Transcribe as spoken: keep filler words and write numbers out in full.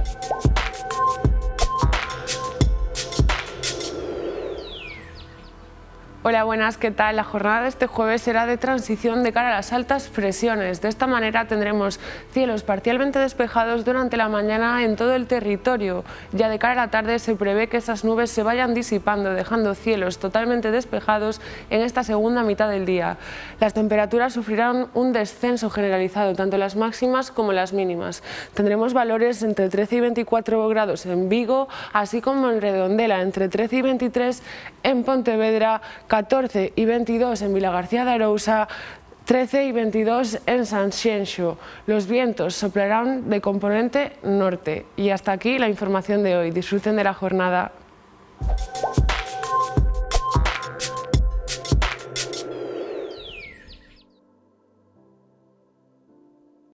Hola, buenas, ¿qué tal? La jornada de este jueves será de transición de cara a las altas presiones. De esta manera tendremos cielos parcialmente despejados durante la mañana en todo el territorio. Ya de cara a la tarde se prevé que esas nubes se vayan disipando, dejando cielos totalmente despejados en esta segunda mitad del día. Las temperaturas sufrirán un descenso generalizado, tanto las máximas como las mínimas. Tendremos valores entre trece y veinticuatro grados en Vigo, así como en Redondela, entre trece y veintitrés en Pontevedra, catorce y veintidós en Vilagarcía de Arousa, trece y veintidós en Sanxenxo. Los vientos soplarán de componente norte. Y hasta aquí la información de hoy. Disfruten de la jornada.